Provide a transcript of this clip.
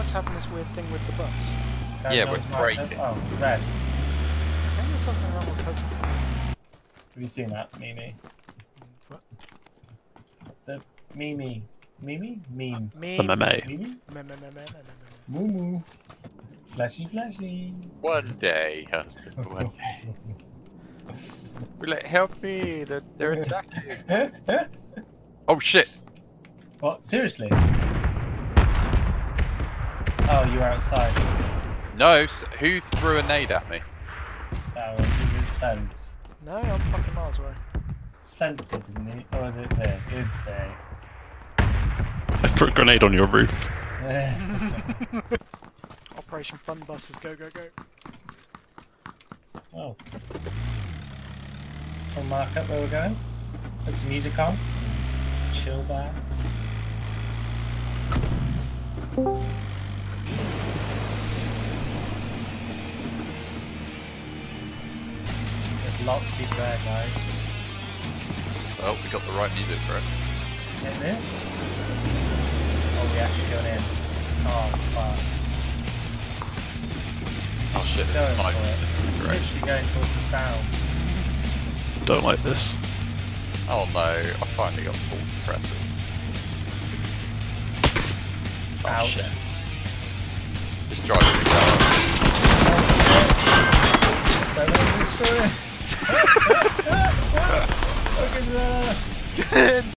else having this weird thing with the bus? Yeah, we're breaking. Oh, red. I think there's something wrong with custom. Have you seen that, Mimi? What? The Mimi. Mimi? Meme. The meme. Mimi? Moo moo. Fleshy, fleshy. One day, husband, one day. We're like, help me, they're attacking. Oh shit! What? Seriously? Oh, you were outside. No, who threw a nade at me? That one. Is it Sven's? No, I'm fucking miles away. Sven's did, didn't he? Or is it Faye? It's Faye. I threw a grenade on your roof. Operation Fun Buses, go, go, go. Oh. So mark up where we're going. Put some music on. Chill back. There's lots of people there, guys. Well, we got the right music for it. Take this. Oh, we're actually going in. Oh, fuck. Oh shit, this Going is my for it. great. Literally going towards the sound. Don't like this. Oh no, I finally got full suppressor. Oh Ouch. shit. Just driving the car. Don't let me destroy it. Look at that.